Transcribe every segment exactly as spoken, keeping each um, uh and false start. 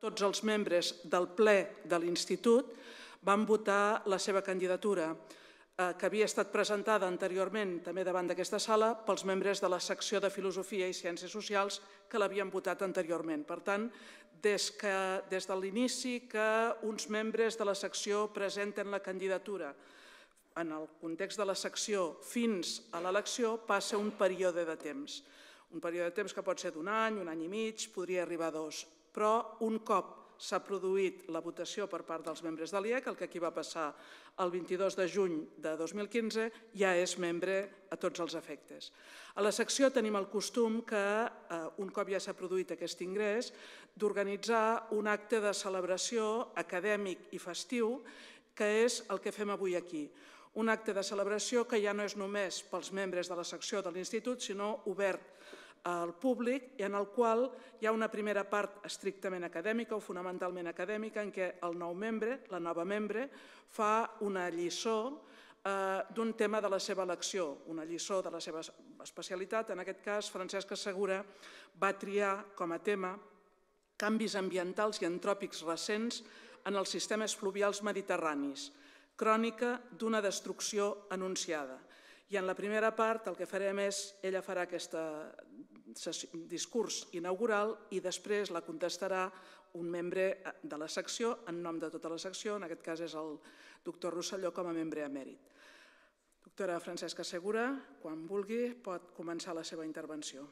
tots els membres del ple de l'Institut van votar la seva candidatura, que havia estat presentada anteriorment també davant d'aquesta sala pels membres de la secció de Filosofia i Ciències Socials que l'havien votat anteriorment. Per tant, des de l'inici que uns membres de la secció presenten la candidatura en el context de la secció fins a l'elecció passa un període de temps. Un període de temps que pot ser d'un any, un any i mig, podria arribar a dos. Però un cop s'ha produït la votació per part dels membres de l'I E C, el que aquí va passar el vint-i-dos de juny de dos mil quinze, ja és membre a tots els efectes. A la secció tenim el costum que, un cop ja s'ha produït aquest ingrés, d'organitzar un acte de celebració acadèmic i festiu, que és el que fem avui aquí. Un acte de celebració que ja no és només pels membres de la secció de l'Institut, sinó obert al públic i en el qual hi ha una primera part estrictament acadèmica o fonamentalment acadèmica en què el nou membre, la nova membre, fa una lliçó d'un tema de la seva elecció, una lliçó de la seva especialitat. En aquest cas, Francesca Segura va triar com a tema canvis ambientals i antròpics recents en els sistemes fluvials mediterranis, crònica d'una destrucció anunciada. I en la primera part el que farem és, ella farà aquest discurs inaugural i després la contestarà un membre de la secció, en nom de tota la secció, en aquest cas és el doctor Rosselló com a membre emèrit. Doctora Francesca Segura, quan vulgui, pot començar la seva intervenció.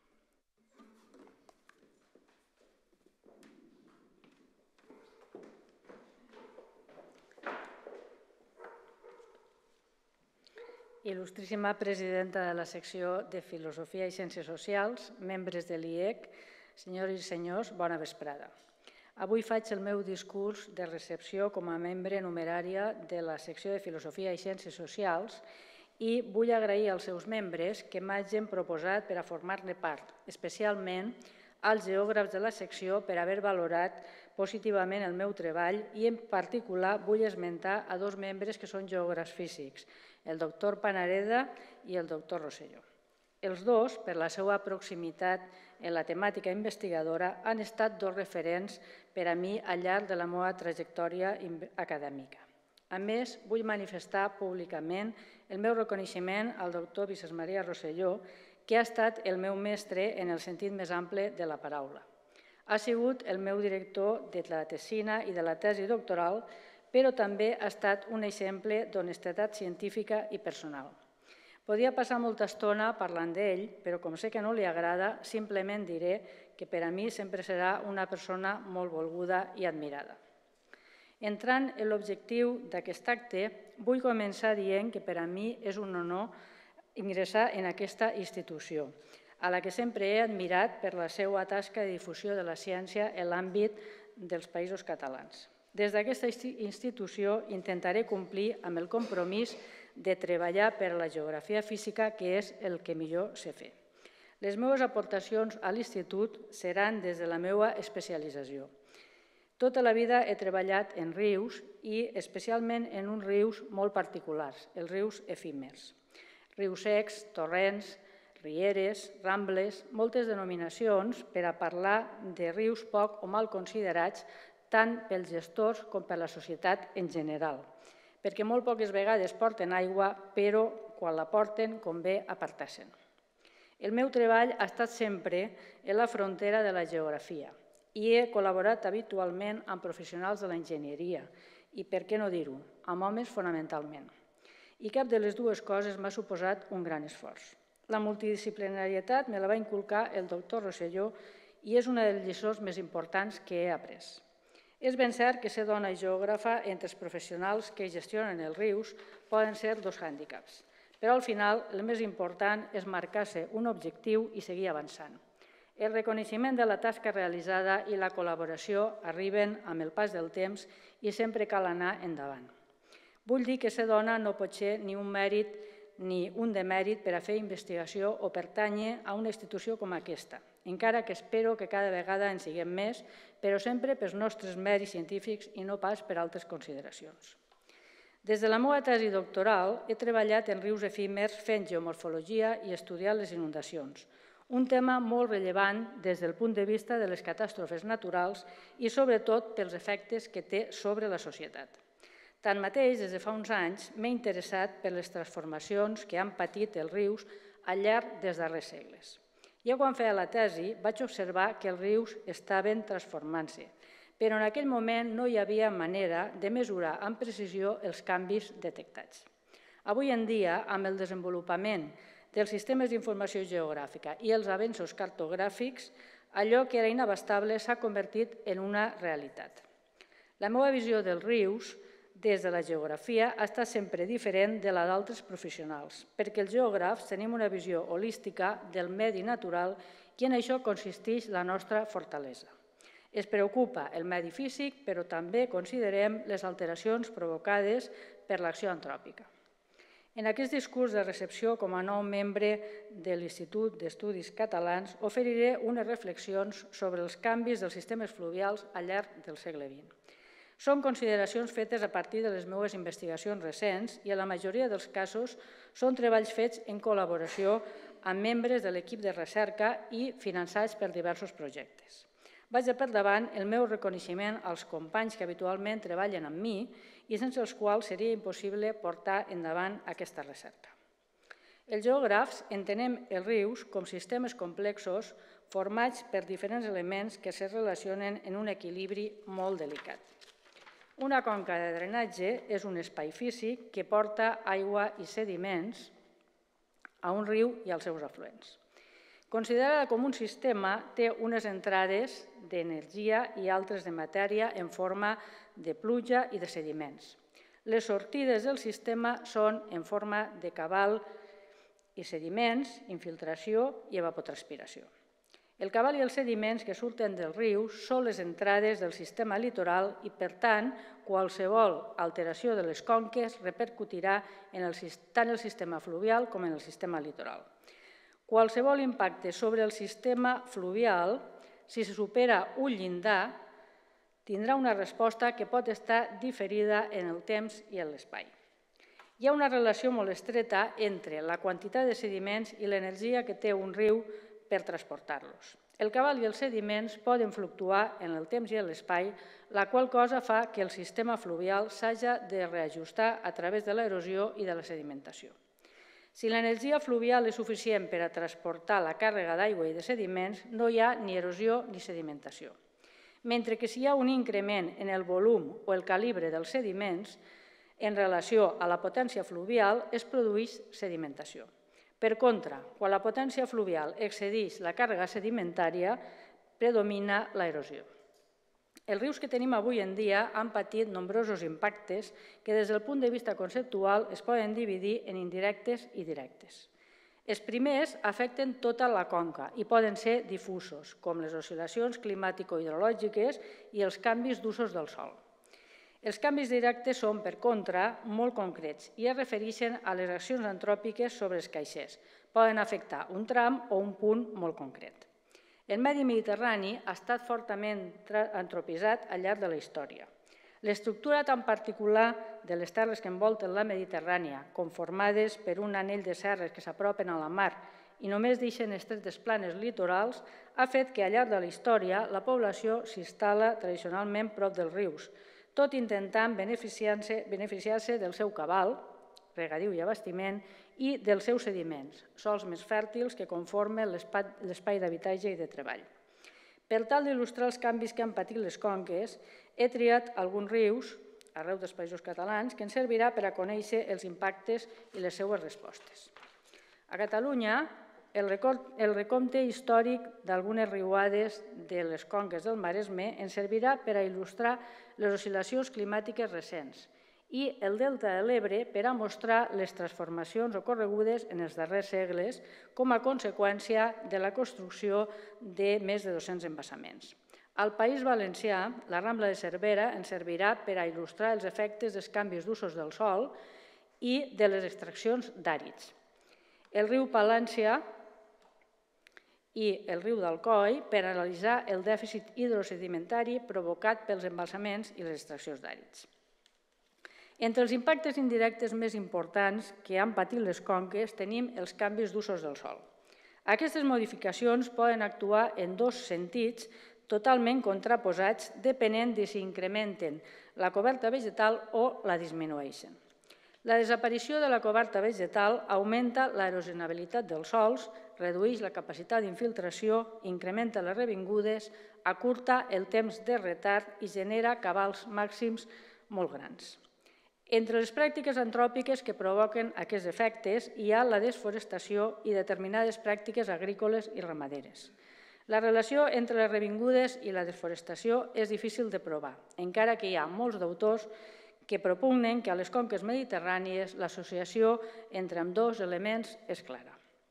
Il·lustríssima presidenta de la secció de Filosofia i Ciències Socials, membres de l'I E C, senyores i senyors, bona vesprada. Avui faig el meu discurs de recepció com a membre numerària de la secció de Filosofia i Ciències Socials i vull agrair als seus membres que m'hagin proposat per a formar-ne part, especialment als geògrafs de la secció per haver valorat positivament el meu treball i en particular vull esmentar a dos membres que són geògrafs físics, el doctor Panareda i el doctor Rosselló. Els dos, per la seva proximitat en la temàtica investigadora, han estat dos referents per a mi al llarg de la meva trajectòria acadèmica. A més, vull manifestar públicament el meu reconeixement al doctor Vicenç Maria Rosselló, que ha estat el meu mestre en el sentit més ample de la paraula. Ha sigut el meu director de la tesina i de la tesi doctoral, però també ha estat un exemple d'honestedat científica i personal. Podria passar molta estona parlant d'ell, però com sé que no li agrada, simplement diré que per a mi sempre serà una persona molt volguda i admirada. Entrant en l'objectiu d'aquest acte, vull començar dient que per a mi és un honor ingressar en aquesta institució, a la que sempre he admirat per la seva tasca de difusió de la ciència en l'àmbit dels països catalans. Des d'aquesta institució intentaré complir amb el compromís de treballar per a la geografia física, que és el que millor sé fer. Les meves aportacions a l'Institut seran des de la meva especialització. Tota la vida he treballat en rius i especialment en uns rius molt particulars, els rius efímers. Rius secs, torrents, rieres, rambles, moltes denominacions per a parlar de rius poc o mal considerats tant pels gestors com per la societat en general, perquè molt poques vegades porten aigua, però quan la porten convé apartar-se'n. El meu treball ha estat sempre en la frontera de la geografia i he col·laborat habitualment amb professionals de l'enginyeria i, per què no dir-ho, amb homes fonamentalment. I cap de les dues coses m'ha suposat un gran esforç. La multidisciplinarietat me la va inculcar el doctor Rosselló i és una de les lliçons més importants que he après. És ben cert que ser dona i geògrafa entre els professionals que gestionen els rius poden ser dos hàndicaps, però al final el més important és marcar-se un objectiu i seguir avançant. El reconeixement de la tasca realitzada i la col·laboració arriben amb el pas del temps i sempre cal anar endavant. Vull dir que ser dona no pot ser ni un mèrit ni un demèrit per a fer investigació o pertànyer a una institució com aquesta, encara que espero que cada vegada en siguem més, però sempre pels nostres mèrits científics i no pas per altres consideracions. Des de la meva tesi doctoral he treballat en rius efímers fent geomorfologia i estudiant les inundacions, un tema molt rellevant des del punt de vista de les catàstrofes naturals i sobretot pels efectes que té sobre la societat. Tanmateix, des de fa uns anys m'he interessat per les transformacions que han patit els rius al llarg dels darrers segles. Ja quan feia la tesi vaig observar que els rius estaven transformant-se, però en aquell moment no hi havia manera de mesurar amb precisió els canvis detectats. Avui en dia, amb el desenvolupament dels sistemes d'informació geogràfica i els avenços cartogràfics, allò que era inabastable s'ha convertit en una realitat. La meva visió dels rius des de la geografia ha estat sempre diferent de la d'altres professionals, perquè els geògrafs tenim una visió holística del medi natural i en això consisteix la nostra fortalesa. Es preocupa el medi físic, però també considerem les alteracions provocades per l'acció antròpica. En aquest discurs de recepció com a nou membre de l'Institut d'Estudis Catalans oferiré unes reflexions sobre els canvis dels sistemes fluvials al llarg del segle vint. Són consideracions fetes a partir de les meves investigacions recents i en la majoria dels casos són treballs fets en col·laboració amb membres de l'equip de recerca i finançats per diversos projectes. Vaig per davant el meu reconeixement als companys que habitualment treballen amb mi i sense els quals seria impossible portar endavant aquesta recerca. Els geògrafs entenem els rius com sistemes complexos formats per diferents elements que se relacionen en un equilibri molt delicat. Una conca de drenatge és un espai físic que porta aigua i sediments a un riu i als seus afluents. Considerada com un sistema, té unes entrades d'energia i altres de matèria en forma de pluja i de sediments. Les sortides del sistema són en forma de cabal i sediments, infiltració i evapotranspiració. El cabal i els sediments que surten del riu són les entrades del sistema litoral i, per tant, qualsevol alteració de les conques repercutirà tant en el sistema fluvial com en el sistema litoral. Qualsevol impacte sobre el sistema fluvial, si se supera un llindar, tindrà una resposta que pot estar diferida en el temps i en l'espai. Hi ha una relació molt estreta entre la quantitat de sediments i l'energia que té un riu per transportar-los. El cabal i els sediments poden fluctuar en el temps i en l'espai, la qual cosa fa que el sistema fluvial s'haja de reajustar a través de l'erosió i de la sedimentació. Si l'energia fluvial és suficient per a transportar la càrrega d'aigua i de sediments, no hi ha ni erosió ni sedimentació. Mentre que si hi ha un increment en el volum o el calibre dels sediments, en relació a la potència fluvial, es produeix sedimentació. Per contra, quan la potència fluvial excedeix la càrrega sedimentària, predomina l'erosió. Els rius que tenim avui en dia han patit nombrosos impactes que des del punt de vista conceptual es poden dividir en indirectes i directes. Els primers afecten tota la conca i poden ser difusos, com les oscil·lacions climàtico-hidrològiques i els canvis d'usos del sòl. Els canvis directes són, per contra, molt concrets i es refereixen a les accions antròpiques sobre els caixers. Poden afectar un tram o un punt molt concret. El medi mediterrani ha estat fortament antropitzat al llarg de la història. L'estructura tan particular de les terres que envolten la Mediterrània, conformades per un anell de serres que s'apropen a la mar i només deixen estretes planes litorals, ha fet que al llarg de la història la població s'instal·la tradicionalment prop dels rius, tot intentant beneficiar-se del seu cabal, regadiu i abastiment, i dels seus sediments, sòls més fèrtils que conformen l'espai d'habitatge i de treball. Per tal d'il·lustrar els canvis que han patit les conques, he triat alguns rius, arreu dels països catalans, que ens servirà per a conèixer els impactes i les seues respostes. A Catalunya, el recompte històric d'algunes riuades de les conques del Maresme ens servirà per a il·lustrar les oscil·lacions climàtiques recents i el delta de l'Ebre per a mostrar les transformacions ocorregudes en els darrers segles com a conseqüència de la construcció de més de dos-cents embassaments. Al País Valencià, la Rambla de Cervera ens servirà per a il·lustrar els efectes dels canvis d'usos del sòl i de les extraccions d'àrids. El riu Palància i el riu d'Alcoi per analitzar el dèficit hidrosedimentari provocat pels embalsaments i les extraccions d'àrids. Entre els impactes indirectes més importants que han patit les conques tenim els canvis d'usos del sòl. Aquestes modificacions poden actuar en dos sentits totalment contraposats depenent de si incrementen la coberta vegetal o la disminueixen. La desaparició de la coberta vegetal augmenta l'aerosionabilitat dels sòls, redueix la capacitat d'infiltració, incrementa les revingudes, acurta el temps de retard i genera cabals màxims molt grans. Entre les pràctiques antròpiques que provoquen aquests efectes hi ha la desforestació i determinades pràctiques agrícoles i ramaderes. La relació entre les revingudes i la desforestació és difícil de provar, encara que hi ha molts d'autors que propugnen que a les conques mediterrànies l'associació entre ambdós elements és clara.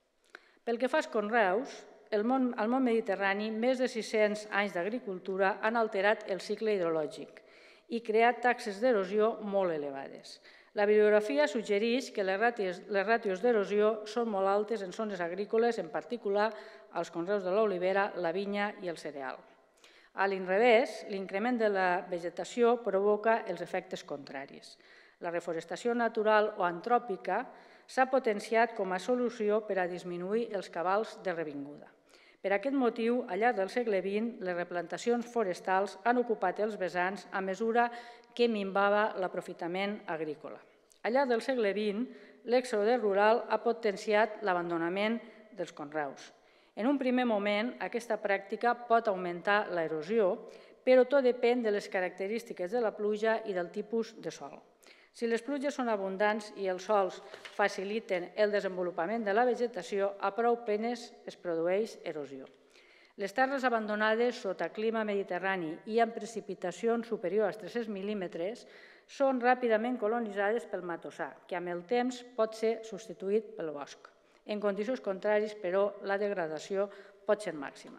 Pel que fa als conreus, al món mediterrani, més de sis-cents anys d'agricultura han alterat el cicle hidrològic i creat taxes d'erosió molt elevades. La bibliografia suggereix que les ràtios d'erosió són molt altes en zones agrícoles, en particular als conreus de l'olivera, la vinya i el cereal. A l'inrevés, l'increment de la vegetació provoca els efectes contraris. La reforestació natural o antròpica s'ha potenciat com a solució per a disminuir els cabals de revinguda. Per aquest motiu, al llarg del segle vint, les replantacions forestals han ocupat els vessants a mesura que minvava l'aprofitament agrícola. Al llarg del segle vint, l'èxode rural ha potenciat l'abandonament dels conreus. En un primer moment, aquesta pràctica pot augmentar l'erosió, però tot depèn de les característiques de la pluja i del tipus de sòl. Si les pluges són abundants i els sòls faciliten el desenvolupament de la vegetació, a prou penes es produeix erosió. Les terres abandonades sota clima mediterrani i amb precipitacions superiors als tres-cents mil·límetres són ràpidament colonitzades pel matossar, que amb el temps pot ser substituït pel bosc. En condicions contràries, però, la degradació pot ser màxima.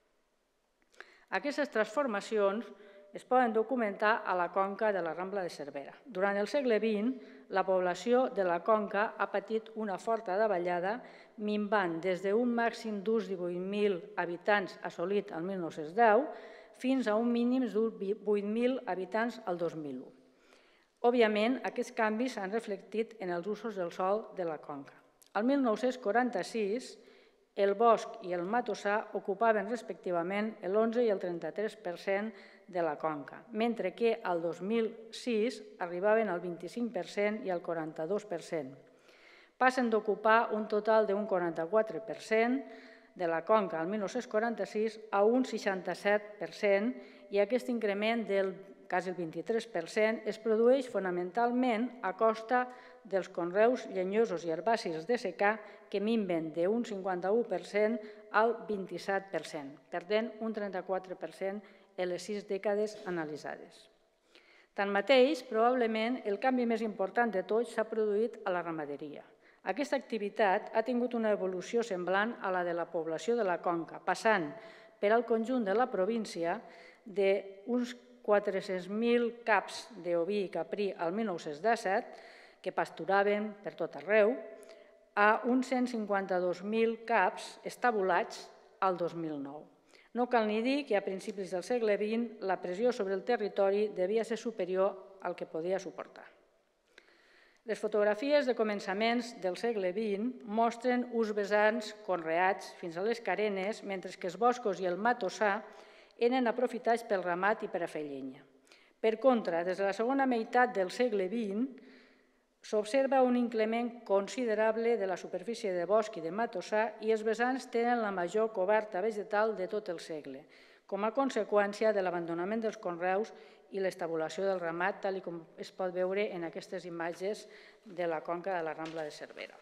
Aquestes transformacions es poden documentar a la conca de la Rambla de Cervera. Durant el segle vint, la població de la conca ha patit una forta davallada, minvant des d'un màxim d'uns divuit mil habitants assolit el mil nou-cents deu fins a un mínim d'uns vuit mil habitants el dos mil u. Òbviament, aquests canvis s'han reflectit en els usos del sòl de la conca. El mil nou-cents quaranta-sis, el bosc i el matossar ocupaven respectivament l'onze i el trenta-tres per cent de la conca, mentre que al dos mil sis arribaven al vint-i-cinc per cent i al quaranta-dos per cent. Passen d'ocupar un total d'un quaranta-quatre per cent de la conca al mil nou-cents quaranta-sis a un seixanta-set per cent i aquest increment del quasi el vint-i-tres per cent es produeix fonamentalment a costa dels conreus llenyosos i herbacis de secà que minven d'un cinquanta-u per cent al vint-i-set per cent, perdent un trenta-quatre per cent en les sis dècades analitzades. Tanmateix, probablement el canvi més important de tots s'ha produït a la ramaderia. Aquesta activitat ha tingut una evolució semblant a la de la població de la conca, passant per al conjunt de la província d'uns quatre-cents mil caps d'oví i caprí al mil nou-cents disset, que pasturaven per tot arreu, a uns cent cinquanta-dos mil caps estabulats al dos mil nou. No cal ni dir que a principis del segle vint la pressió sobre el territori devia ser superior al que podia suportar. Les fotografies de començaments del segle vint mostren uns vessants conreats fins a les carenes, mentre que els boscos i el matossar eren aprofitats pel ramat i per a fer llenya. Per contra, des de la segona meitat del segle vint, s'observa un increment considerable de la superfície de bosc i de matossar i els vessants tenen la major coberta vegetal de tot el segle, com a conseqüència de l'abandonament dels conreus i l'estabulació del ramat, tal com es pot veure en aquestes imatges de la conca de la Rambla de Cervera.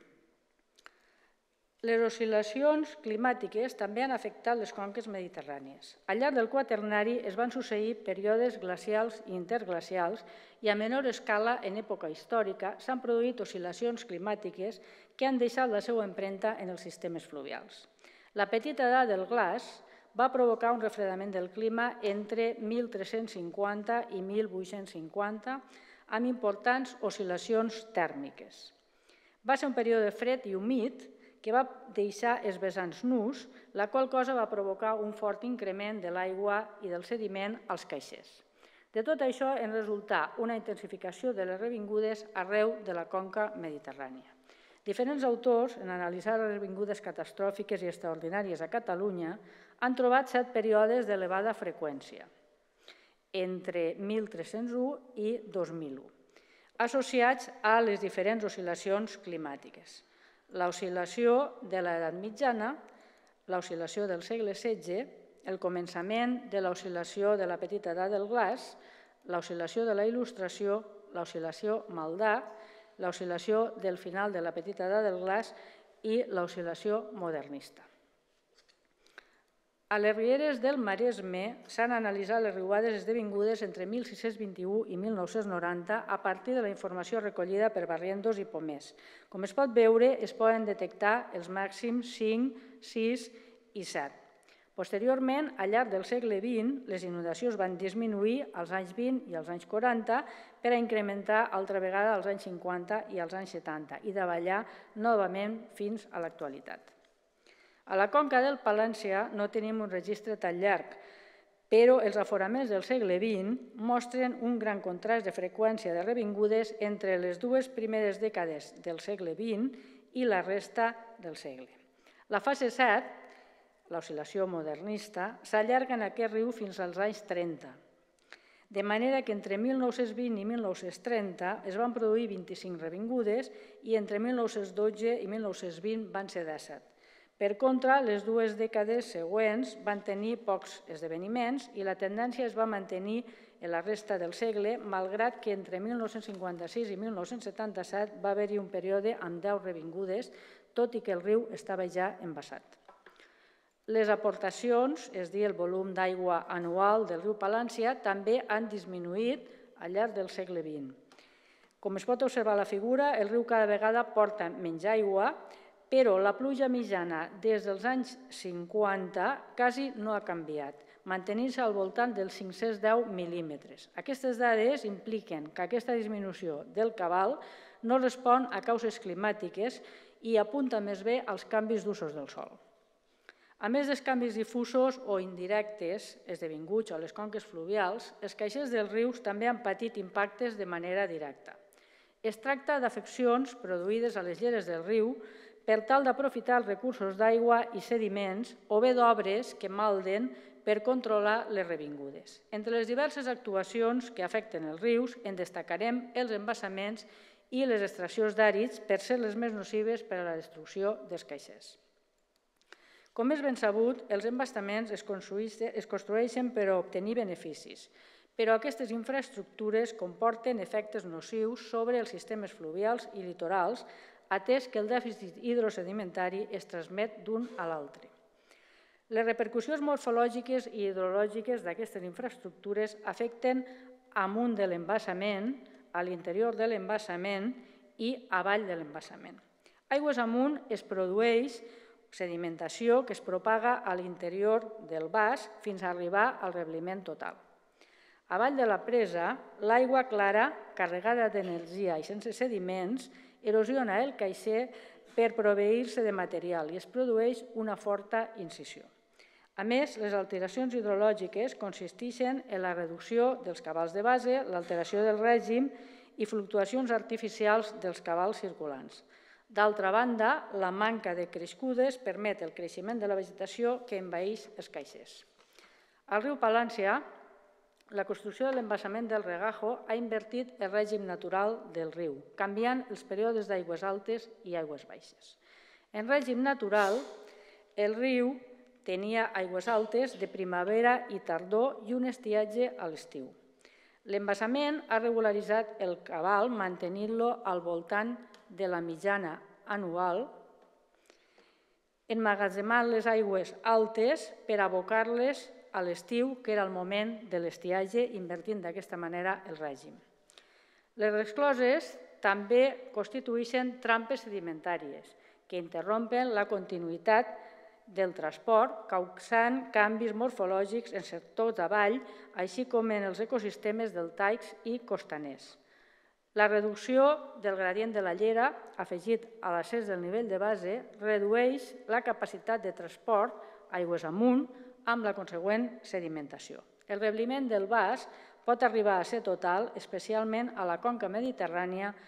Les oscil·lacions climàtiques també han afectat les conques mediterrànies. Al llarg del quaternari es van succeir períodes glacials i interglacials i a menor escala en època històrica s'han produït oscil·lacions climàtiques que han deixat la seva empremta en els sistemes fluvials. La petita edat del glaç va provocar un refredament del clima entre mil tres-cents cinquanta i mil vuit-cents cinquanta amb importants oscil·lacions tèrmiques. Va ser un període fred i humit que va deixar els vessants nus, la qual cosa va provocar un fort increment de l'aigua i del sediment als caixers. De tot això en resultà una intensificació de les revingudes arreu de la conca mediterrània. Diferents autors, en analitzar les revingudes catastròfiques i extraordinàries a Catalunya, han trobat set períodes d'elevada freqüència, entre mil tres-cents u i dos mil u, associats a les diferents oscil·lacions climàtiques. L'oscil·lació de l'edat mitjana, l'oscil·lació del segle setze, el començament de l'oscil·lació de la petita edat del glaç, l'oscil·lació de la il·lustració, l'oscil·lació Maldà, l'oscil·lació del final de la petita edat del glaç i l'oscil·lació modernista. A les rieres del Maresme s'han analitzat les riuades esdevingudes entre mil sis-cents vint-i-u i mil nou-cents noranta a partir de la informació recollida per Barrientos i Pomés. Com es pot veure, es poden detectar els màxims cinc, sis i set. Posteriorment, al llarg del segle vint, les inundacions van disminuir als anys vint i als anys quaranta per a incrementar altra vegada als anys cinquanta i als anys setanta i davallar novament fins a l'actualitat. A la conca del Palància no tenim un registre tan llarg, però els aforaments del segle vint mostren un gran contrast de freqüència de revingudes entre les dues primeres dècades del segle vint i la resta del segle. La fase set, l'oscil·lació modernista, s'allarga en aquest riu fins als anys trenta, de manera que entre mil nou-cents vint i mil nou-cents trenta es van produir vint-i-cinc revingudes i entre mil nou-cents dotze i mil nou-cents vint van ser disset. Per contra, les dues dècades següents van tenir pocs esdeveniments i la tendència es va mantenir en la resta del segle, malgrat que entre mil nou-cents cinquanta-sis i mil nou-cents setanta-set va haver-hi un període amb deu revingudes, tot i que el riu estava ja embassat. Les aportacions, és a dir, el volum d'aigua anual del riu Palància, també han disminuït al llarg del segle vint. Com es pot observar a la figura, el riu cada vegada porta menys aigua, però la pluja mitjana des dels anys cinquanta quasi no ha canviat, mantenint-se al voltant dels cinc-cents deu mil·límetres. Aquestes dades impliquen que aquesta disminució del cabal no respon a causes climàtiques i apunta més bé als canvis d'usos del sòl. A més dels canvis difusos o indirectes esdevinguts a les conques fluvials, els caixers dels rius també han patit impactes de manera directa. Es tracta d'afeccions produïdes a les lleres del riu per tal d'aprofitar els recursos d'aigua i sediments o bé d'obres que malden per controlar les revingudes. Entre les diverses actuacions que afecten els rius en destacarem els embassaments i les extraccions d'àrids per ser les més nocives per a la destrucció dels caixers. Com és ben sabut, els embassaments es construeixen per obtenir beneficis, però aquestes infraestructures comporten efectes nocius sobre els sistemes fluvials i litorals, atès que el dèficit hidrosedimentari es transmet d'un a l'altre. Les repercussions morfològiques i hidrològiques d'aquestes infraestructures afecten amunt de l'embassament, a l'interior de l'embassament i avall de l'embassament. Aigües amunt es produeix sedimentació que es propaga a l'interior del vas fins a arribar al rebliment total. Avall de la presa, l'aigua clara, carregada d'energia i sense sediments, erosiona el caixer per proveir-se de material i es produeix una forta incisió. A més, les alteracions hidrològiques consisteixen en la reducció dels cabals de base, l'alteració del règim i fluctuacions artificials dels cabals circulants. D'altra banda, la manca de crescudes permet el creixement de la vegetació que envaeix els caixers. Al riu Palància, la construcció de l'embassament del Regajo ha invertit el règim natural del riu, canviant els períodes d'aigües altes i aigües baixes. En règim natural, el riu tenia aigües altes de primavera i tardor i un estiatge a l'estiu. L'embassament ha regularitzat el cabal mantenint-lo al voltant de la mitjana anual, emmagatzemant les aigües altes per abocar-les a l'estiu, que era el moment de l'estiatge, invertint d'aquesta manera el règim. Les rescloses també constitueixen trampes sedimentàries que interrompen la continuïtat del transport, causant canvis morfològics en sectors d'avall, així com en els ecosistemes deltaics i costaners. La reducció del gradient de la llera, afegit a l'accés del nivell de base, redueix la capacitat de transport aigües amunt amb la consegüent sedimentació. El rebliment del vas pot arribar a ser total, especialment a la conca mediterrània,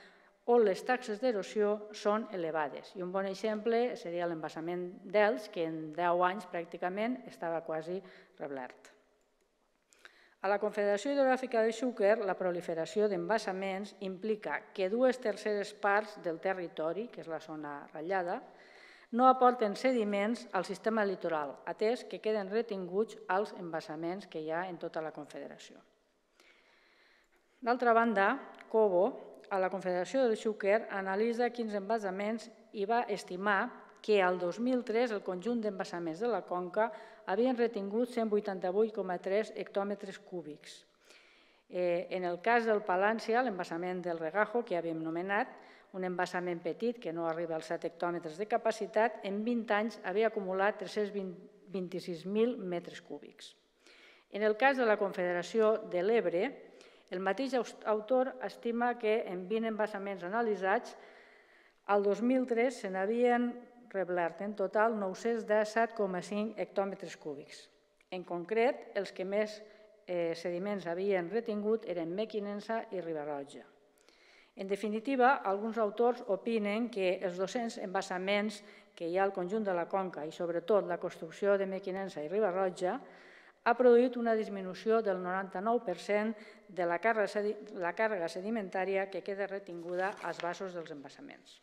on les taxes d'erosió són elevades. I un bon exemple seria l'embassament d'Elx, que en deu anys pràcticament estava quasi reblert. A la Confederació Hidrogràfica de Xúquer, la proliferació d'embassaments implica que dues terceres parts del territori, que és la zona ratllada, no aporten sediments al sistema litoral, atès que queden retinguts als embassaments que hi ha en tota la Confederació. D'altra banda, Cobo, a la Confederació del Xúquer, analitza quins embassaments i va estimar que al dos mil tres el conjunt d'embassaments de la conca havien retingut cent vuitanta-vuit coma tres hectòmetres cúbics. En el cas del Palància, l'embassament del Regajo, que havíem nomenat, un embassament petit que no arriba als set hectòmetres de capacitat, en vint anys havia acumulat tres-cents vint-i-sis mil metres cúbics. En el cas de la Confederació de l'Ebre, el mateix autor estima que en vint embassaments analitzats, al dos mil tres se n'havien reblert en total nou-cents disset coma cinc hectòmetres cúbics. En concret, els que més sediments havien retingut eren Mequinensa i Riba-roja. En definitiva, alguns autors opinen que els dos-cents embassaments que hi ha al conjunt de la conca i sobretot la construcció de Mequinensa i Riba-roja ha produït una disminució del noranta-nou per cent de la càrrega sedimentària que queda retinguda als bassos dels embassaments.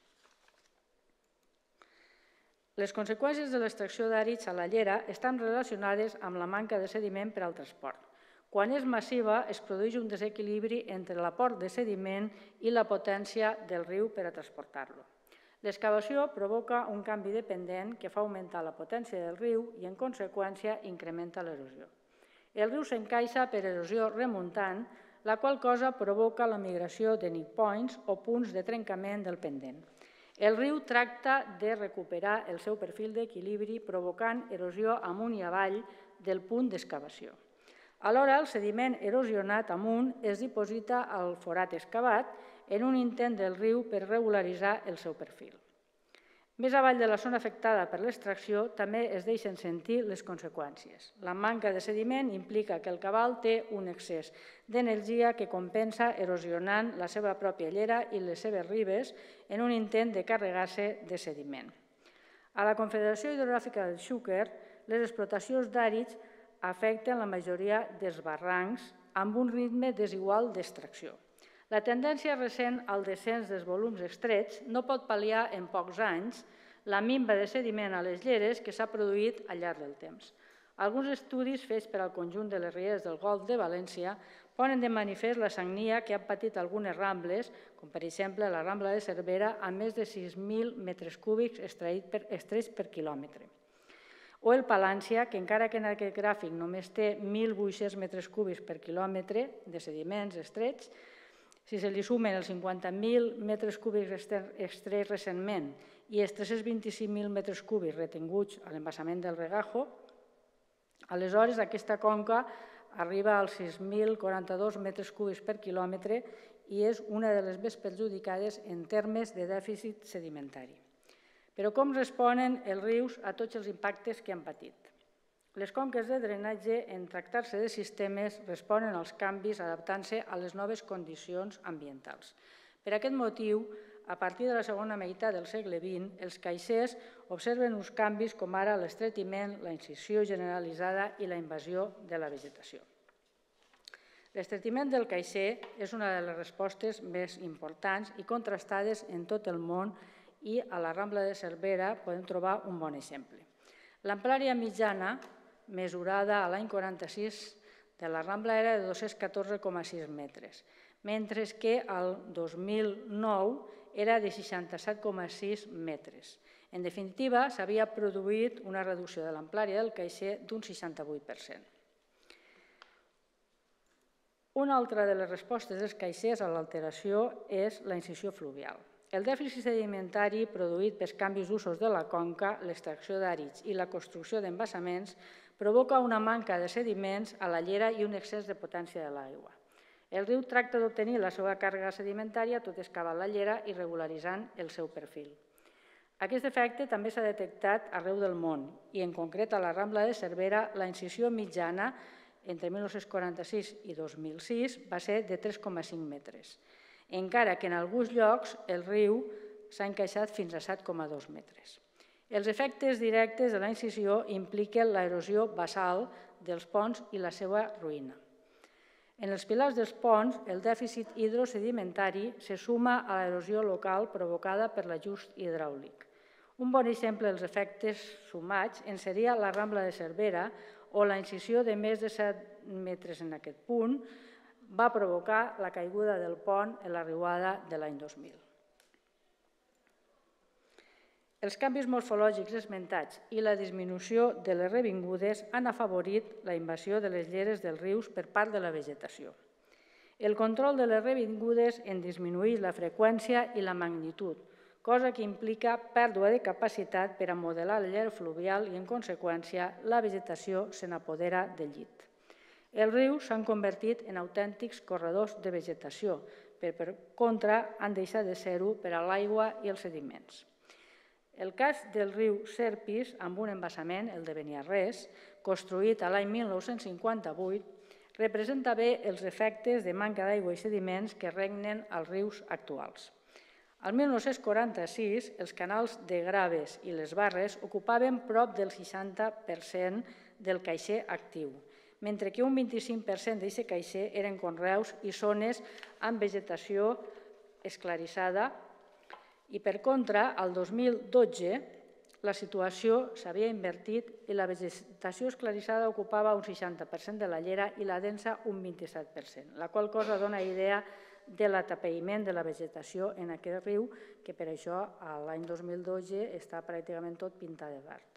Les conseqüències de l'extracció d'àrids a la llera estan relacionades amb la manca de sediment per al transport. Quan és massiva, es produeix un desequilibri entre l'aport de sediment i la potència del riu per a transportar-lo. L'excavació provoca un canvi de pendent que fa augmentar la potència del riu i, en conseqüència, incrementa l'erosió. El riu s'encaixa per erosió remuntant, la qual cosa provoca la migració de nick points o punts de trencament del pendent. El riu tracta de recuperar el seu perfil d'equilibri provocant erosió amunt i avall del punt d'excavació. Alhora, el sediment erosionat amunt es diposita al forat excavat en un intent del riu per regularitzar el seu perfil. Més avall de la zona afectada per l'extracció també es deixen sentir les conseqüències. La manca de sediment implica que el cabal té un excés d'energia que compensa erosionant la seva pròpia llera i les seves ribes en un intent de carregar-se de sediment. A la Confederació Hidrogràfica del Xúquer, les explotacions d'àrids afecten la majoria dels barrancs amb un ritme desigual d'extracció. La tendència recent al descens dels volums estrets no pot pal·liar en pocs anys la minva de sediment a les lleres que s'ha produït al llarg del temps. Alguns estudis fets per al conjunt de les rieres del Golf de València ponen de manifest la sagnia que han patit algunes rambles, com per exemple la Rambla de Cervera, amb més de sis mil metres cúbics extrets per quilòmetre. O el Palància, que encara que en aquest gràfic només té mil vuit-cents metres cúbics per quilòmetre de sediments estrets, si se li sumen els cinquanta mil metres cúbics extrets recentment i els tres-cents vint-i-cinc mil metres cúbics retinguts a l'embassament del Regajo, aleshores aquesta conca arriba als sis mil quaranta-dos metres cúbics per quilòmetre i és una de les més perjudicades en termes de dèficit sedimentari. Però com responen els rius a tots els impactes que han patit? Les conques de drenatge, en tractar-se de sistemes, responen als canvis adaptant-se a les noves condicions ambientals. Per aquest motiu, a partir de la segona meitat del segle vint, els caixers observen uns canvis com ara l'estretiment, la incisió generalitzada i la invasió de la vegetació. L'estretiment del caixer és una de les respostes més importants i contrastades en tot el món i a la Rambla de Cervera podem trobar un bon exemple. L'amplària mitjana, mesurada a l'any quaranta-sis de la Rambla, era de dos-cents catorze coma sis metres, mentre que al dos mil nou era de seixanta-set coma sis metres. En definitiva, s'havia produït una reducció de l'amplària del caixer d'un seixanta-vuit per cent. Una altra de les respostes dels caixers a l'alteració és la incisió fluvial. El dèficit sedimentari produït pels canvis d'usos de la conca, l'extracció d'àrids i la construcció d'embassaments provoca una manca de sediments a la llera i un excés de potència de l'aigua. El riu tracta d'obtenir la seva càrrega sedimentària tot excavant la llera i regularitzant el seu perfil. Aquest efecte també s'ha detectat arreu del món i, en concret, a la Rambla de Cervera, la incisió mitjana entre mil nou-cents quaranta-sis i dos mil sis va ser de tres coma cinc metres. encara que en alguns llocs el riu s'ha encaixat fins a set coma dos metres. Els efectes directes de la incisió impliquen l'erosió basal dels ponts i la seva ruïna. En els pilars dels ponts, el dèficit hidrosedimentari se suma a l'erosió local provocada per l'ajust hidràulic. Un bon exemple dels efectes sumats en seria la Rambla de Cervera, on la incisió de més de set metres en aquest punt va provocar la caiguda del pont en la riuada de l'any dos mil. Els canvis morfològics esmentats i la disminució de les revingudes han afavorit la invasió de les lleres dels rius per part de la vegetació. El control de les revingudes en disminueix la freqüència i la magnitud, cosa que implica pèrdua de capacitat per a modelar la llera fluvial i, en conseqüència, la vegetació se n'apodera del llit. Els rius s'han convertit en autèntics corredors de vegetació, però per contra han deixat de ser-ho per a l'aigua i els sediments. El cas del riu Serpis, amb un embassament, el de Beniarrés, construït a l'any mil nou-cents cinquanta-vuit, representa bé els efectes de manca d'aigua i sediments que regnen als rius actuals. Al mil nou-cents quaranta-sis, els canals de Graves i les Barres ocupaven prop del seixanta per cent del caixer actiu, mentre que un vint-i-cinc per cent d'aquest caixer eren conreus i zones amb vegetació esclarissada, i per contra, al dos mil dotze, la situació s'havia invertit i la vegetació esclarissada ocupava un seixanta per cent de la llera i la densa un vint-i-set per cent, la qual cosa dona idea de l'atapeïment de la vegetació en aquest riu, que per això l'any dos mil dotze està pràcticament tot pintat de verd.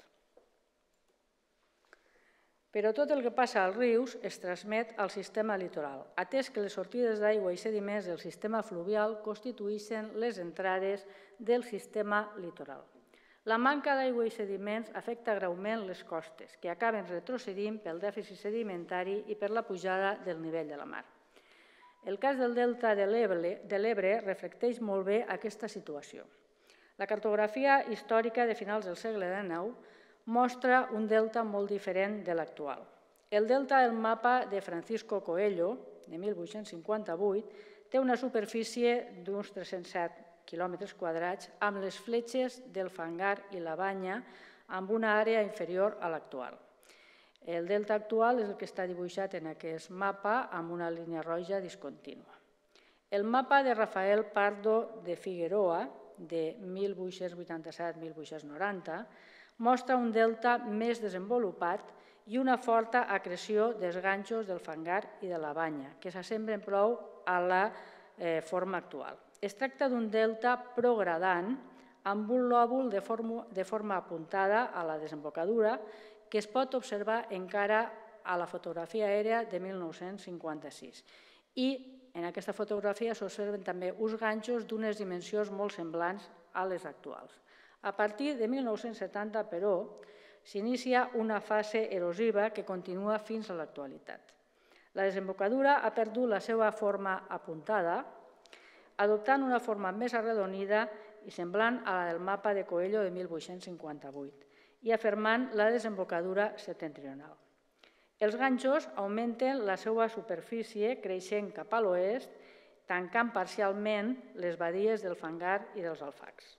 Però tot el que passa als rius es transmet al sistema litoral, atès que les sortides d'aigua i sediments del sistema fluvial constitueixen les entrades del sistema litoral. La manca d'aigua i sediments afecta greument les costes, que acaben retrocedint pel dèficit sedimentari i per la pujada del nivell de la mar. El cas del delta de l'Ebre reflecteix molt bé aquesta situació. La cartografia històrica de finals del segle dinou mostra un delta molt diferent de l'actual. El delta del mapa de Francisco Coelho, de mil vuit-cents cinquanta-vuit, té una superfície d'uns tres-cents set quilòmetres quadrats amb les fletxes del fangar i la banya amb una àrea inferior a l'actual. El delta actual és el que està dibuixat en aquest mapa amb una línia roja discontínua. El mapa de Rafael Pardo de Figueroa, de mil vuit-cents vuitanta-set a mil vuit-cents noranta, mostra un delta més desenvolupat i una forta acreció dels ganxos del fangar i de la banya, que s'assemblen prou a la forma actual. Es tracta d'un delta progradant amb un lòbul de forma apuntada a la desembocadura que es pot observar encara a la fotografia aèria de mil nou-cents cinquanta-sis. I en aquesta fotografia s'observen també uns ganxos d'unes dimensions molt semblants a les actuals. A partir de mil nou-cents setanta, però, s'inicia una fase erosiva que continua fins a l'actualitat. La desembocadura ha perdut la seva forma apuntada, adoptant una forma més arredonida i semblant a la del mapa de Coelho de mil vuit-cents cinquanta-vuit i afermant la desembocadura septentrional. Els ganxos augmenten la seva superfície creixent cap a l'oest, tancant parcialment les badies del fangar i dels alfacs.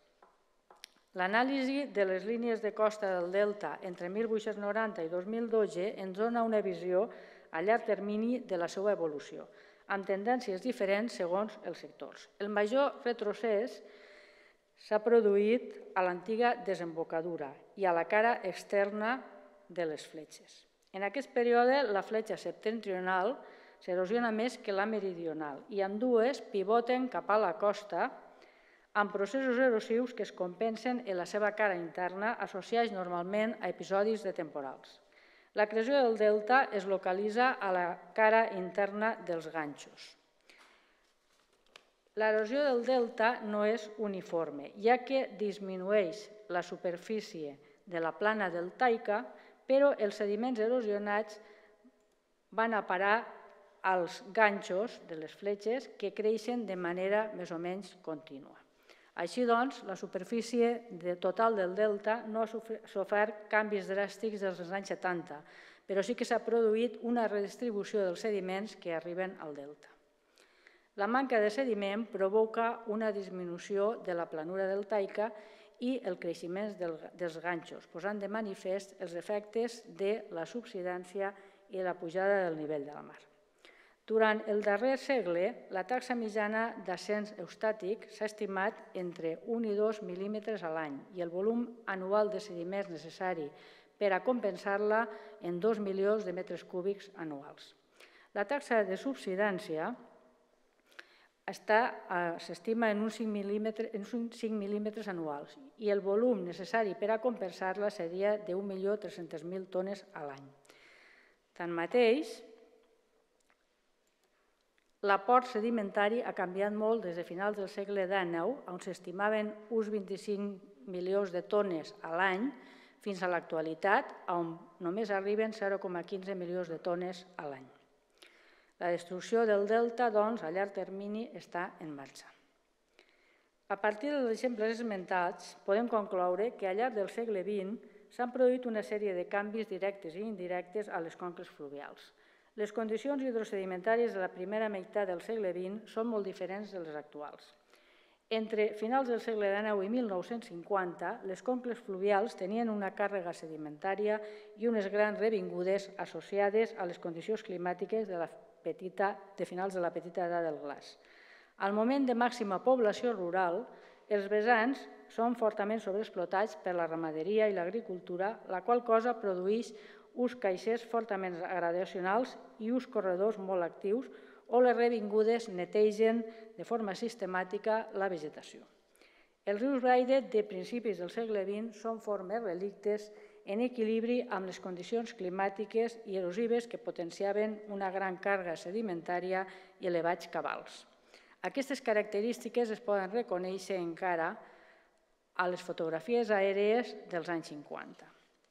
L'anàlisi de les línies de costa del delta entre mil vuit-cents noranta i dos mil dotze ens dona una visió a llarg termini de la seva evolució, amb tendències diferents segons els sectors. El major retrocés s'ha produït a l'antiga desembocadura i a la cara externa de les fletxes. En aquest període, la fletxa septentrional s'erosiona més que la meridional i ambdues pivoten cap a la costa amb processos erosius que es compensen en la seva cara interna associats normalment a episodis de temporals. La creació del delta es localitza a la cara interna dels ganxos. L'erosió del delta no és uniforme, ja que disminueix la superfície de la plana deltaica, però els sediments erosionats van a parar als ganxos de les fletxes que creixen de manera més o menys contínua. Així doncs, la superfície total del delta no ha sofert canvis dràstics des dels anys setanta, però sí que s'ha produït una redistribució dels sediments que arriben al delta. La manca de sediment provoca una disminució de la planura deltaica i el creixement dels ganxos, posant de manifest els efectes de la subsidència i la pujada del nivell de la mar. Durant el darrer segle, la taxa mitjana d'ascens eustàtic s'ha estimat entre un i dos mil·límetres a l'any i el volum anual de sediments necessari per a compensar-la en dos milions de metres cúbics anuals. La taxa de subsidència s'estima en uns cinc mil·límetres anuals i el volum necessari per a compensar-la seria d'un milió tres-centes mil tones a l'any. Tanmateix, l'aport sedimentari ha canviat molt des de finals del segle dinou, on s'estimaven uns vint-i-cinc milions de tones a l'any, fins a l'actualitat, on només arriben zero coma quinze milions de tones a l'any. La destrucció del delta, doncs, a llarg termini està en marxa. A partir dels exemples esmentats, podem concloure que al llarg del segle vint s'han produït una sèrie de canvis directes i indirectes a les conques fluvials. Les condicions hidrosedimentàries de la primera meitat del segle vint són molt diferents de les actuals. Entre finals del segle dinou i mil nou-cents cinquanta, les conques fluvials tenien una càrrega sedimentària i unes grans revingudes associades a les condicions climàtiques de, la petita, de finals de la petita edat del glaç. Al moment de màxima població rural, els vessants són fortament sobreexplotats per la ramaderia i l'agricultura, la qual cosa produeix uns caixers fortament gradacionals i uns corredors molt actius, o les revingudes netegen de forma sistemàtica la vegetació. Els rius Braide de principis del segle vint són formes relictes en equilibri amb les condicions climàtiques i erosives que potenciaven una gran càrrega sedimentària i elevats cabals. Aquestes característiques es poden reconèixer encara a les fotografies aèries dels anys cinquanta.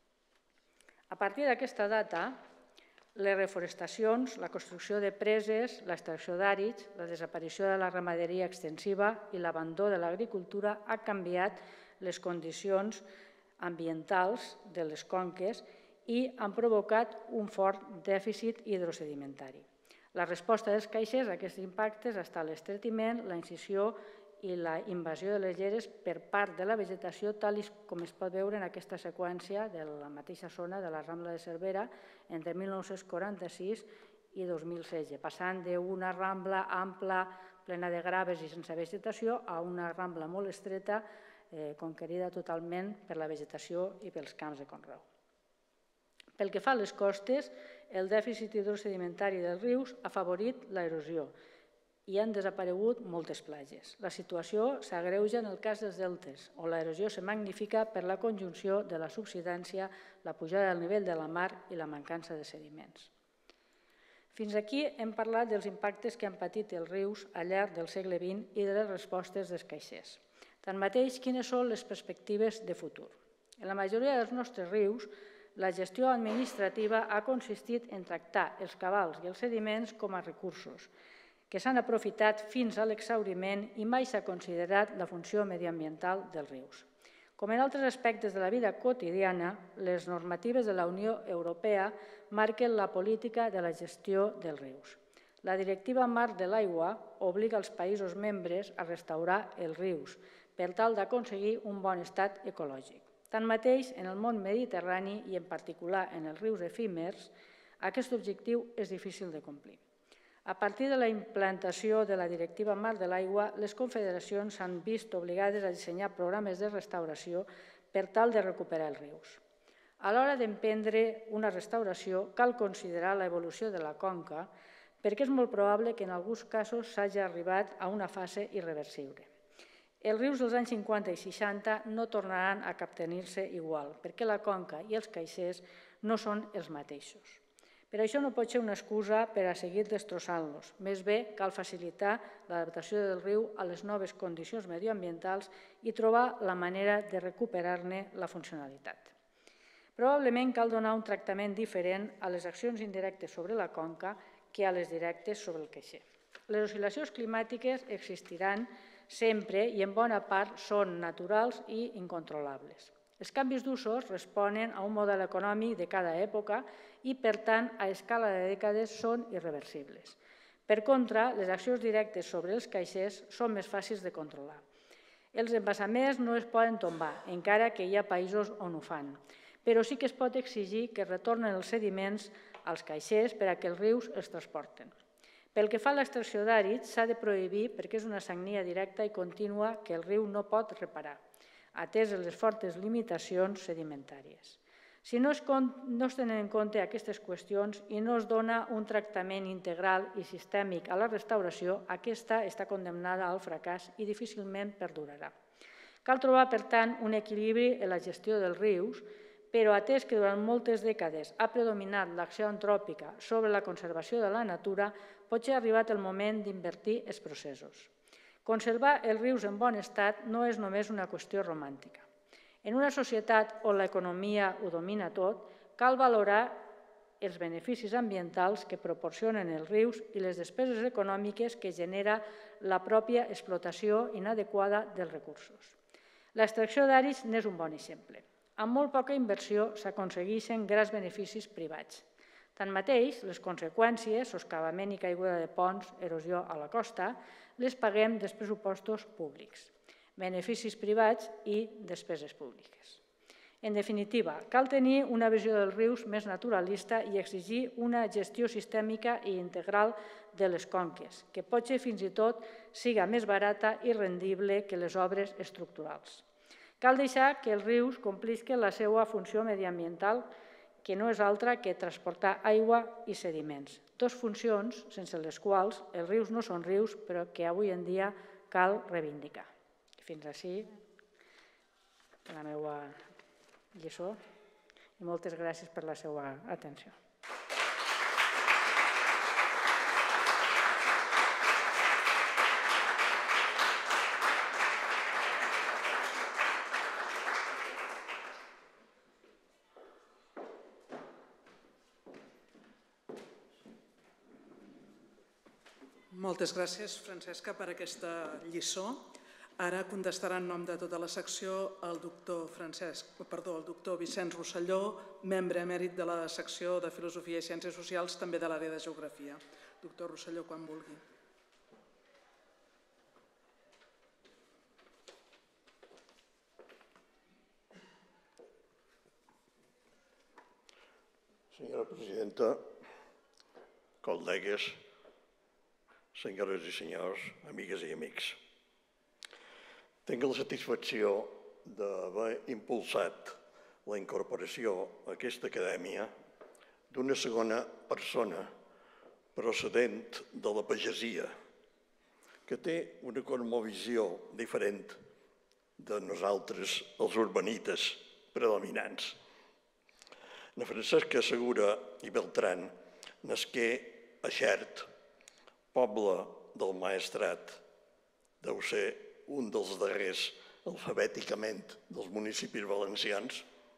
A partir d'aquesta data, les reforestacions, la construcció de preses, l'extracció d'àrids, la desaparició de la ramaderia extensiva i l'abandó de l'agricultura ha canviat les condicions ambientals de les conques i han provocat un fort dèficit hidrosedimentari. La resposta dels caixers a aquests impactes ha estat l'estretiment, la incisió i la invasió de les lleres per part de la vegetació, tal com es pot veure en aquesta seqüència de la mateixa zona de la Rambla de Cervera entre mil nou-cents quaranta-sis i dos mil setze, passant d'una rambla ampla, plena de graves i sense vegetació, a una rambla molt estreta, conquerida totalment per la vegetació i pels camps de conreu. Pel que fa a les costes, el dèficit hidrosedimentari dels rius ha afavorit l'erosió i han desaparegut moltes platges. La situació s'agreuja en el cas dels deltes, on l'erosió se magnifica per la conjunció de la subsidència, la pujada del nivell de la mar i la mancança de sediments. Fins aquí hem parlat dels impactes que han patit els rius al llarg del segle vint i de les respostes dels caixers. Tanmateix, quines són les perspectives de futur? En la majoria dels nostres rius, la gestió administrativa ha consistit en tractar els cabals i els sediments com a recursos, que s'han aprofitat fins a l'exhauriment i mai s'ha considerat la funció mediambiental dels rius. Com en altres aspectes de la vida quotidiana, les normatives de la Unió Europea marquen la política de la gestió dels rius. La Directiva Marc de l'Aigua obliga els països membres a restaurar els rius per tal d'aconseguir un bon estat ecològic. Tanmateix, en el món mediterrani i en particular en els rius efímers, aquest objectiu és difícil de complir. A partir de la implantació de la Directiva Marc de l'Aigua, les confederacions s'han vist obligades a dissenyar programes de restauració per tal de recuperar els rius. A l'hora d'emprendre una restauració, cal considerar l'evolució de la conca, perquè és molt probable que en alguns casos s'hagi arribat a una fase irreversible. Els rius dels anys cinquanta i seixanta no tornaran a captenir-se igual, perquè la conca i els caixers no són els mateixos. Però això no pot ser una excusa per a seguir destrossant-los. Més bé, cal facilitar l'adaptació del riu a les noves condicions mediambientals i trobar la manera de recuperar-ne la funcionalitat. Probablement cal donar un tractament diferent a les accions indirectes sobre la conca que a les directes sobre el caixer. Les oscil·lacions climàtiques existiran sempre i en bona part són naturals i incontrolables. Els canvis d'usos responen a un model econòmic de cada època i, per tant, a escala de dècades són irreversibles. Per contra, les accions directes sobre els caixers són més fàcils de controlar. Els embassaments no es poden tombar, encara que hi ha països on ho fan, però sí que es pot exigir que retornen els sediments als caixers per a que els rius els transporten. Pel que fa a l'extracció d'àrids, s'ha de prohibir perquè és una sagnia directa i contínua que el riu no pot reparar, ateses les fortes limitacions sedimentàries. Si no es tenen en compte aquestes qüestions i no es dona un tractament integral i sistèmic a la restauració, aquesta està condemnada al fracàs i difícilment perdurarà. Cal trobar, per tant, un equilibri en la gestió dels rius, però atès que durant moltes dècades ha predominat l'acció antròpica sobre la conservació de la natura, potser ha arribat el moment d'invertir els processos. Conservar els rius en bon estat no és només una qüestió romàntica. En una societat on l'economia ho domina tot, cal valorar els beneficis ambientals que proporcionen els rius i les despeses econòmiques que genera la pròpia explotació inadequada dels recursos. L'extracció d'àrids n'és un bon exemple. Amb molt poca inversió s'aconsegueixen grans beneficis privats. Tanmateix, les conseqüències, soscavament i caiguda de ponts, erosió a la costa, les paguem dels pressupostos públics. Beneficis privats i despeses públiques. En definitiva, cal tenir una visió dels rius més naturalista i exigir una gestió sistèmica i integral de les conques, que potser fins i tot siga més barata i rendible que les obres estructurals. Cal deixar que els rius complisquen la seva funció mediambiental, que no és altra que transportar aigua i sediments, dues funcions sense les quals els rius no són rius, però que avui en dia cal reivindicar. Fins així la meva lliçó i moltes gràcies per la seva atenció. Moltes gràcies, Francesca, per aquesta lliçó. Ara contestarà en nom de tota la secció el doctor Vicenç Rosselló, membre emèrit de la secció de Filosofia i Ciències Socials, també de l'àrea de Geografia. Doctor Rosselló, quan vulgui. Senyora presidenta, col·legues, senyores i senyors, amigues i amics. Tinc la satisfacció d'haver impulsat la incorporació a aquesta acadèmia d'una segona persona procedent de la pagesia, que té una cosmovisió diferent de nosaltres, els urbanites predominants. Na Francesca Segura i Beltran nasqué a Xert, poble del Maestrat, deu ser un dels darrers alfabèticament dels municipis valencians,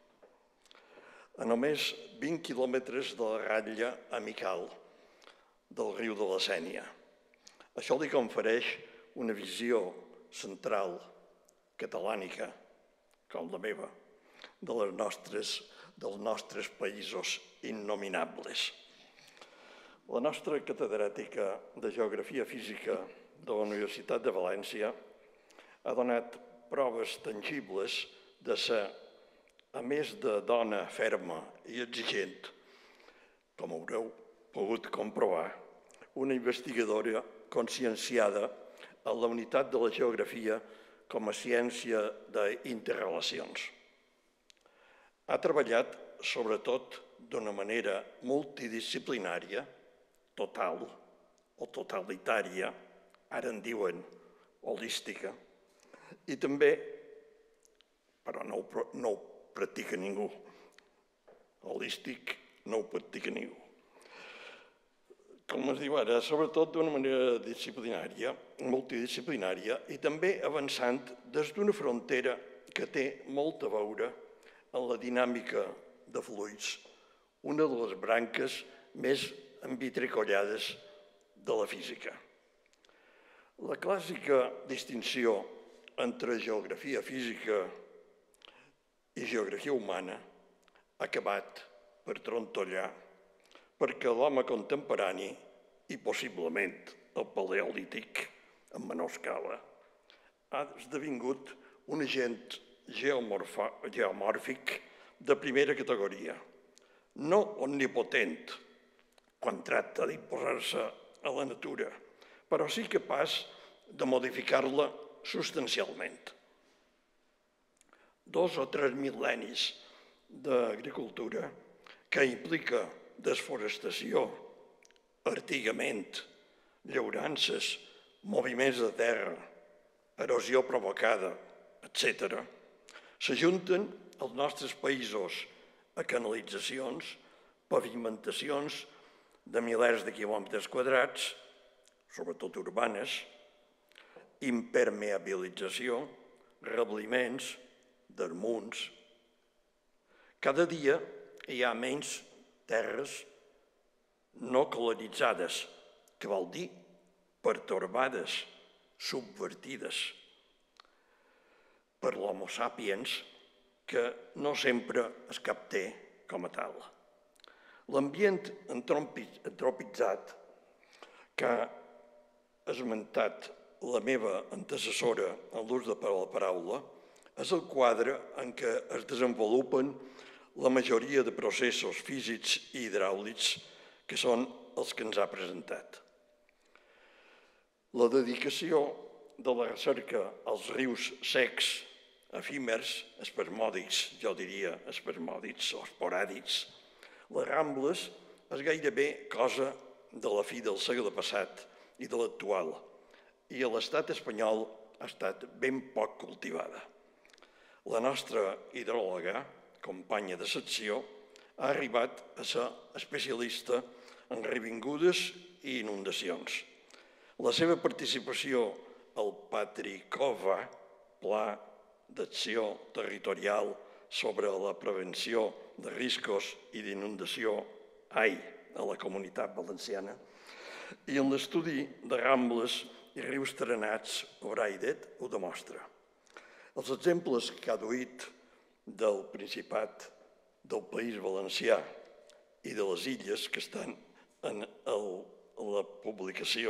a només vint quilòmetres de la ratlla amical del riu de la Sénia. Això li confereix una visió central catalànica, com la meva, dels nostres països innominables. La nostra catedràtica de Geografia Física de la Universitat de València ha donat proves tangibles de ser, a més de dona ferma i exigent, com haureu pogut comprovar, una investigadora conscienciada en la unitat de la geografia com a ciència d'interrelacions. Ha treballat, sobretot, d'una manera multidisciplinària, total o totalitària, ara en diuen holística, i també, però no ho practica ningú, holístic no ho practica ningú. Com es diu ara, sobretot d'una manera disciplinària, multidisciplinària, i també avançant des d'una frontera que té molt a veure en la dinàmica de fluids, una de les branques més envitricollades de la física. La clàssica distinció entre geografia física i geografia humana ha acabat per trontollar perquè l'home contemporani i possiblement el paleolític en menor escala, ha esdevingut un agent geomòrfic de primera categoria, no omnipotent quan tracta d'imposar-se a la natura, però sí capaç de modificar-la substancialment. Dos o tres mil·lennis d'agricultura que implica desforestació, artigament, llaurances, moviments de terra, erosió provocada, etcètera, s'ajunten als nostres països a canalitzacions, pavimentacions de milers de quilòmetres quadrats, sobretot urbanes, impermeabilització, rebliments, desmunts. Cada dia hi ha menys terres no colonitzades, que vol dir pertorbades, subvertides per l'homo sapiens, que no sempre es capté com a tal. L'ambient antropitzat que ha esmentat la meva antecessora en l'ús de la paraula és el quadre en què es desenvolupen la majoria de processos físics i hidràulics que són els que ens ha presentat. La dedicació de la recerca als rius secs, efímers, espasmòdics, jo diria espasmòdics o esporàdics, les rambles és gairebé cosa de la fi del segle passat i de l'actual, i a l'estat espanyol ha estat ben poc cultivada. La nostra hidròloga, companya de secció, ha arribat a ser especialista en revingudes i inundacions. La seva participació al PATRICOVA, Pla d'Acció Territorial sobre la Prevenció de Riscos i d'Inundació, A I, a la Comunitat Valenciana, i en l'estudi de rambles i rius trenats, Braidet, ho demostra. Els exemples que ha duit del Principat, del País Valencià i de les illes que estan en la publicació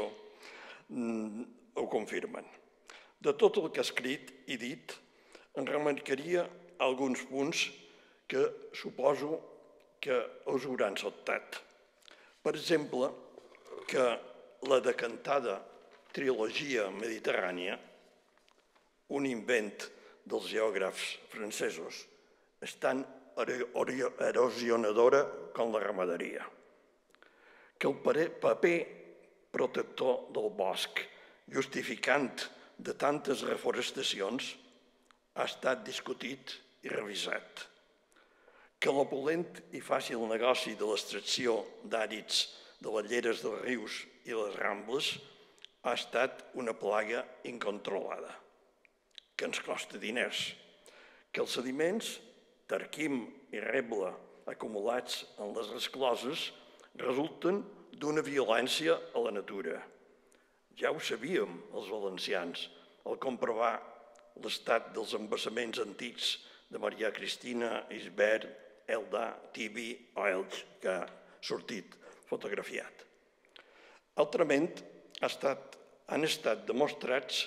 ho confirmen. De tot el que ha escrit i dit, en remarcaria alguns punts que suposo que us hauran sobtat. Per exemple, que la decantada trilogia mediterrània, un invent dels geògrafs francesos, és tan erosionadora com la ramaderia. Que el paper protector del bosc, justificant de tantes reforestacions, ha estat discutit i revisat. Que l'opulent i fàcil negoci de l'extracció d'àrids de les lleres dels rius i les rambles ha estat una plaga incontrolada, que ens costa diners. Que els sediments, tarquim i reble acumulats en les rescloses resulten d'una violència a la natura. Ja ho sabíem, els valencians, al comprovar l'estat dels embassaments antics de Maria Cristina, Isbert, Eldà, Tibi o Elx, que ha sortit fotografiat. Altrament, han estat demostrats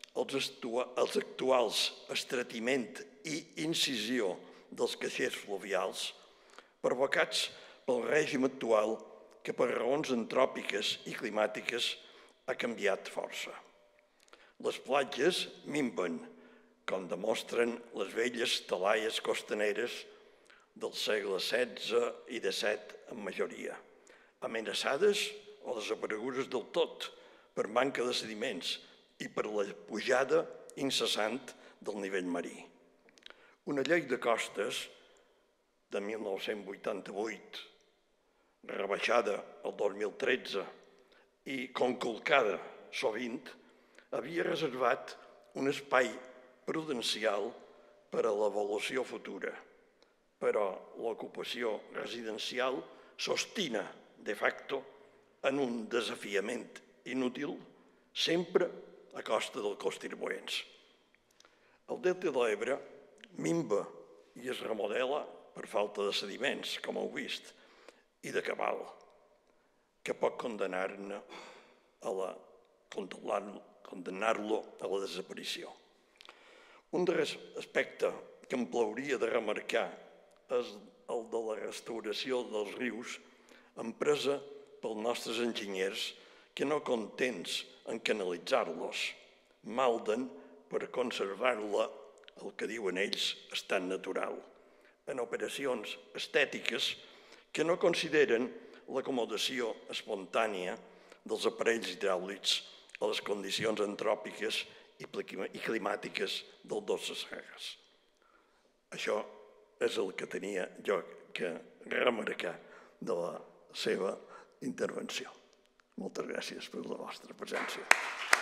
els actuals estretiment i incisió dels caixers fluvials provocats pel règim actual que per raons antròpiques i climàtiques ha canviat força. Les platges minven, com demostren les velles talaies costaneres del segle setze i disset en majoria, amenaçades o desaparegudes del tot per manca de sediments i per la pujada incessant del nivell marí. Una llei de costes de mil nou-cents vuitanta-vuit, rebaixada el dos mil tretze i conculcada sovint, havia reservat un espai prudencial per a l'evolució futura, però l'ocupació residencial s'ostina de facto en un desafiament inútil, sempre a costa dels contribuents. El delta de l'Ebre minva i es remodela per falta de sediments, com heu vist, i de cabal. que pot condenar-ne a la condemnar-lo a la desaparició. Un darrer aspecte que em plauria de remarcar és el de la restauració dels rius empresa pels nostres enginyers que no contents en canalitzar-los, malden per conservar-la, el que diuen ells, estat natural, en operacions estètiques que no consideren l'acomodació espontània dels aparells hidràulics a les condicions antròpiques i climàtiques del dos Serres. Això és el que tenia jo que remarcar de la seva intervenció. Moltes gràcies per la vostra presència.